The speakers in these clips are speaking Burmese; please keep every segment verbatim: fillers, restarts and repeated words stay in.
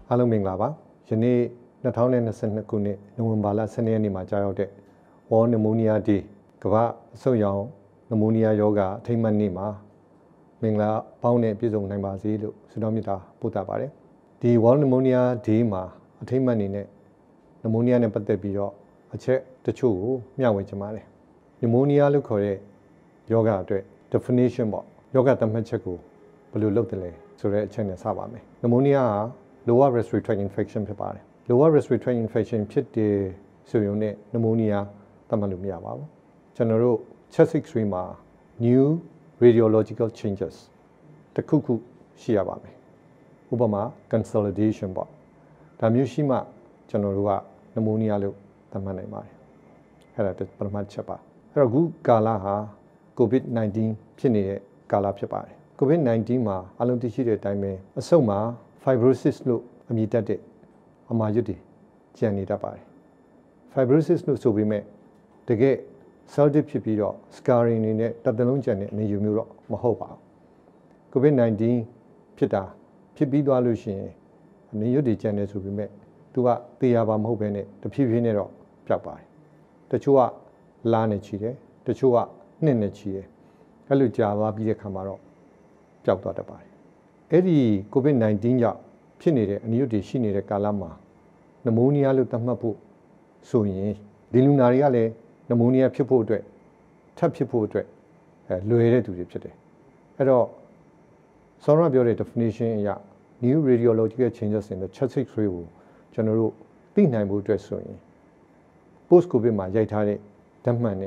အားလုံးမင်္ဂလာပါယနေ့နှစ်ထောင်နှစ်နှစ်ခုနှစ်နိုဝင်ဘာလဆယ်ရက်နေ့မှာကြာရောက်တဲ့ World Pneumonia Day ကမ္ဘာအဆုတ်ရောင်နမိုနီးယားရောဂါအထိမ်းအမှတ်နေ့မှာမင်္ဂလာပေါင်းနဲ့ပြည့်စုံနိုင်ပါစေလို့ဆုတောင်းမေတ္တာပို့သပါတယ်ဒီ World Pneumonia Day မှာအထိမ်းအမှတ်အနေနဲ့နမိုနီးယားနဲ့ပတ်သက်ပြီးတော့အချက်တချို့ကိုမျှဝေချင်ပါတယ်နမိုနီးယားလို့ခေါ်တဲ့ယောဂအတွက် definition ပေါ့ယောဂသတ်မှတ်ချက်ကိုဘယ်လိုလုပ်တယ်လဲဆိုတဲ့အချက်နဲ့စပါမယ်နမိုနီးယားက lower respiratory tract infection ဖြစ်ပါတယ် lower respiratory tract infection ဖြစ်တယ်ဆိုရင်လည်းနမိုနီးယားသတ်မှတ်လို့မရပါဘူးကျွန်တော်တို့ chest X-ray မှာ new radiological changes တခုခုရှိရပါမယ်ဥပမာ consolidation ပေါ့ဒါမျိုးရှိမှကျွန်တော်တို့ကနမိုနီးယားလို့သတ်မှတ်နိုင်ပါတယ်အဲ့ဒါပထမချက်ပါအဲ့တော့ခုကာလဟာ COVID nineteen ဖြစ်နေတဲ့ကာလဖြစ်ပါတယ် COVID nineteen မှာအလုံးသိရှိတဲ့အတိုင်းပဲအဆုတ်မှာ fibrosis လို့အမည်တက်တဲ့အမာရွတ်တွေကျန်နေတတ်ပါတယ် fibrosis လို့ဆိုပေမဲ့တကယ် cell death ဖြစ်ပြီးတော့ scarring နေနဲ့တစ်သလုံးကျန်တဲ့အနေယူမျိုးတော့မဟုတ်ပါဘူး COVID nineteen ဖြစ်တာဖြစ်ပြီးသွားလို့ရှိရင်အနေရွတ်တွေကျန်နေဆိုပေမဲ့သူကသေရပါမဟုတ်ဘဲနဲ့တဖြည်းဖြည်းနဲ့တော့ပျောက်ပါတယ်တချို့ကလာနေချီတယ်တချို့ကနှစ်နဲ့ချီတယ်အဲ့လိုကြာသွားပြီးတဲ့ခါမှာတော့ပျောက်သွားတတ်ပါတယ်အဲ့ဒီ COVID nineteen ကြောင့်ဖြစ်နေတဲ့အနည်းငယ်တွေရှိနေတဲ့ကာလမှာနမိုနီးယားလို့သတ်မှတ်ဖို့ဆိုရင်ဒီလူနာတွေကလည်းနမိုနီးယားဖြစ်ဖို့အတွက်ထပ်ဖြစ်ဖို့အတွက်အဲလွယ်တဲ့သူတွေဖြစ်တယ်အဲ့တော့ဆောင်းရပြောတဲ့ definition အရ new radiological changes in the chest X-ray ကိုကျွန်တော်တို့သိနိုင်ဖို့အတွက်ဆိုရင် post covid မှာရိုက်ထားတဲ့ဓာတ်မှန်နဲ့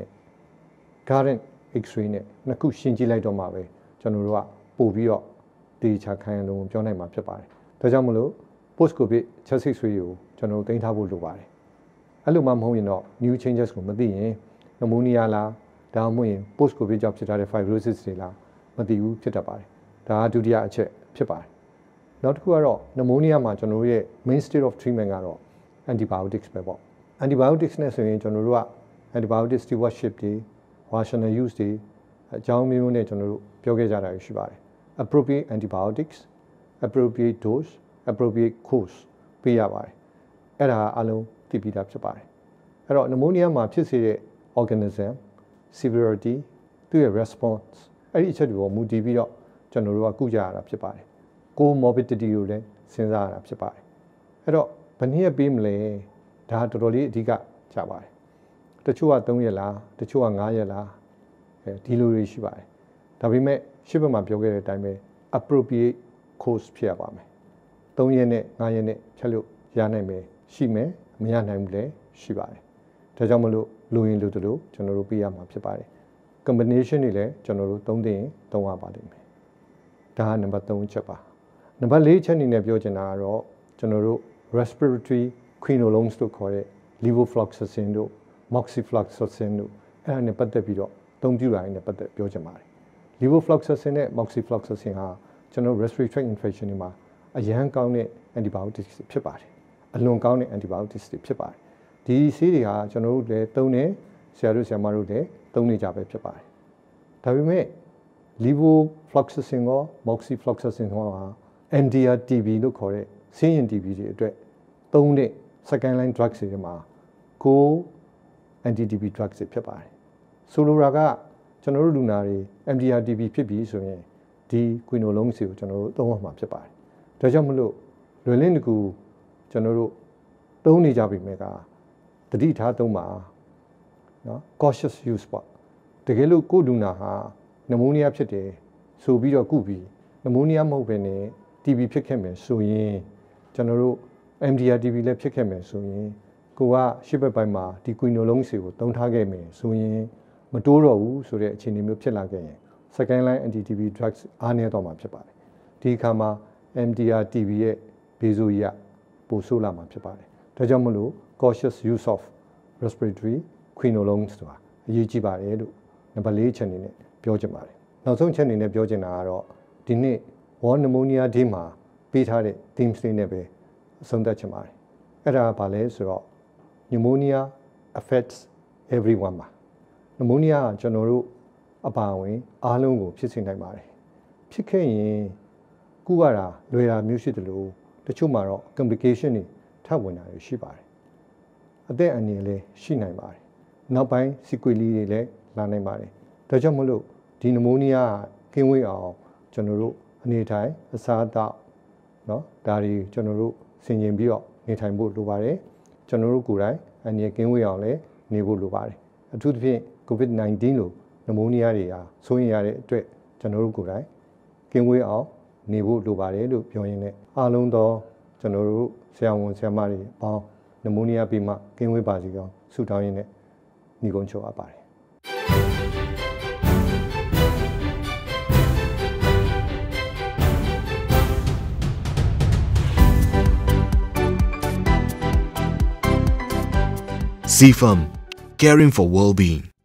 current X-ray နဲ့နှစ်ခုရှင်းကြည့်လိုက်တော့မှပဲကျွန်တော်တို့ကပို့ပြီးတော့တေချာခိုင်လုံးပြောနိုင်မှာဖြစ်ပါတယ်ဒါကြောင့်မလို့ post covid chest X-ray ကိုကျွန်တော်တို့တင်ထားဖို့လိုပါတယ်အဲ့လိုမှမဟုတ်ရင်တော့ new changes ကိုမသိရင်နမိုနီးယားလားဒါမှမဟုတ်ရင် post covid ကြောင့်ဖြစ်ထားတဲ့ fibrosis တွေလားမသိဘူးဖြစ်တတ်ပါတယ်ဒါကဒုတိယအချက်ဖြစ်ပါတယ်နောက်တစ်ခုကတော့နမိုနီးယားမှာကျွန်တော်တို့ရဲ့ main state of treatment ကတော့ antibiotics ပဲပေါ့ antibiotics နဲ့ဆိုရင်ကျွန်တော်တို့က antibiotic stewardship တွေ rational use တွေအကြောင်းမျိုးနဲ့ကျွန်တော်တို့ပြောခဲ့ကြတာရှိပါတယ် appropriate antibiotics appropriate dose appropriate course ပေးရပါတယ်အဲ့ဒါအလုံးသိပြီးသားဖြစ်ပါတယ်အဲ့တော့နမိုနီးယားမှာဖြစ်စေတဲ့ organism severity သူ့ရဲ့ response အဲ့ဒီအချက်တွေကိုမူတည်ပြီးတော့ကျွန်တော်တို့ကကုကြရတာဖြစ်ပါတယ် comorbidity ကိုလည်းစဉ်းစားရတာဖြစ်ပါတယ်အဲ့တော့ဘယ်နည်းရပေးမလဲဒါတော်တော်လေးအဓိကကြပါတယ်တချို့ကသုံးရက်လားတချို့ကငါးရက်လားအဲဒီလိုတွေရှိပါတယ်ဒါပေမဲ့ရှစ်ဘက်မှာပြောခဲ့တဲ့အတိုင်းပဲ appropriate course ဖြစ်ရပါမယ်သုံးရက်နဲ့ငါးရက်နဲ့ဖြတ်လို့ရနိုင်မယ်ရှိမယ်မရနိုင်ဘူးလည်းရှိပါတယ်ဒါကြောင့်မလို့လိုရင်လိုတို့ကျွန်တော်တို့ပေးရမှာဖြစ်ပါတယ် combination တွေလည်းကျွန်တော်တို့သုံးသိရင်သုံးရပါလိမ့်မယ်ဒါကနံပါတ်သုံးချက်ပါနံပါတ်လေးချက်အနေနဲ့ပြောချင်တာကတော့ကျွန်တော်တို့ respiratory quinolones တို့ခေါ်တဲ့ levofloxacin တို့ moxifloxacin တို့အဲ့ဒါနဲ့ပတ်သက်ပြီးတော့သုံးပြတာနဲ့ပတ်သက်ပြောချင်ပါတယ် levofloxacin နဲ့ moxifloxacin ဟာကျွန်တော် respiratory tract infection တွေမှာအရန်ကောင်းတဲ့ antibiotics ဖြစ်ပါတယ်အလွန်ကောင်းတဲ့ antibiotics တွေဖြစ်ပါတယ်ဒီဆေးတွေဟာကျွန်တော်တို့လည်းသုံးတယ်ဆရာတို့ဆရာမတို့လည်းသုံးနေကြပဲဖြစ်ပါတယ်ဒါပေမဲ့ levofloxacin ရော moxifloxacin ရောဟာ M D R T B လို့ခေါ်တဲ့ဆေးရင် T B တွေအတွက်သုံးတဲ့ second line drugs တွေမှာကို anti T B drugs တွေဖြစ်ပါတယ်ဆိုလိုတာကကျွန်တော်တို့လူနာတွေ M D R T B ဖြစ်ပြီးဆိုရင်ဒီ quinolones ကိုကျွန်တော်တို့သုံးရမှာဖြစ်ပါတယ်ဒါကြောင့်မလို့လွယ်လင်းတကူကျွန်တော်တို့သုံးနေကြပြီမဲ့ကတတိထားသုံးပါနော် cautious use ပေါ့တကယ်လို့ကိုလူနာဟာနမိုနီးယားဖြစ်တယ်ဆိုပြီးတော့ကုပြီးနမိုနီးယားမဟုတ်ဘဲနဲ့ T B ဖြစ်ခဲ့မယ်ဆိုရင်ကျွန်တော်တို့ M D R T B လည်းဖြစ်ခဲ့မယ်ဆိုရင်ကိုကရှစ်ဘက်ပိုင်းမှာဒီ quinolones ကိုသုံးထားခဲ့မယ်ဆိုရင်မတိုးတော့ဘူးဆိုတဲ့အခြေအနေမျိုးဖြစ်လာခဲ့ရင် second line anti T B drugs အားနည်းတော့မှာဖြစ်ပါတယ်ဒီအခါမှာ M D R T B ရဲ့ဘေးဆိုးရပိုဆိုးလာမှာဖြစ်ပါတယ်ဒါကြောင့်မလို့ cautious use of respiratory quinolones ဆိုတာအရေးကြီးပါတယ်လို့နံပါတ်လေးချက်အနေနဲ့ပြောချင်ပါတယ်နောက်ဆုံးချက်အနေနဲ့ပြောချင်တာကတော့ဒီနေ့ World Pneumonia Day မှာပေးထားတဲ့ themes တွေနဲ့ပဲအဆုံးသတ်ချင်ပါတယ်အဲ့ဒါကဘာလဲဆိုတော့ Pneumonia Affects Everyone ပါ Pneumonia ကကျွန်တော်တို့အပါအဝင်အားလုံးကိုဖြစ်စေနိုင်ပါတယ်ဖြစ်ခဲ့ရင်ကုရတာလွယ်တာမျိုးရှိတယ်လို့တချို့မှာတော့ complication တွေထပ်ဝင်တာတွေရှိပါတယ်အသက်အန္တရာယ်လည်းရှိနိုင်ပါတယ်နောက်ပိုင်း sequelae တွေလည်းလာနိုင်ပါတယ်ဒါကြောင့်မလို့ဒီနမိုးနီးယားကင်းဝေးအောင်ကျွန်တော်တို့အနေထိုင်အစားအသောက်เนาะဒါတွေကျွန်တော်တို့ဆင်ခြင်ပြီးတော့နေထိုင်ဖို့လိုပါတယ်ကျွန်တော်တို့ကိုယ်တိုင်အန္တရာယ်ကင်းဝေးအောင်လည်းနေဖို့လိုပါတယ်အထူးသဖြင့် COVID nineteen လို့နမိုးနီးယားတွေဟာဆိုရင်ရတဲ့အတွက်ကျွန်တော်တို့ကိုယ်တိုင်ကင်းဝေးအောင်နေဖို့လိုပါတယ်လို့ပြောရင်းနဲ့အားလုံးသောကျွန်တော်တို့ဆရာဝန်ဆရာမတွေအပေါင်းနမိုးနီးယားပြီးမှကင်းဝေးပါစေကြောင်းဆုတောင်းရင်းနဲ့ညီကုန်းချုပ်အပ်ပါတယ် Zifam, caring for well-being.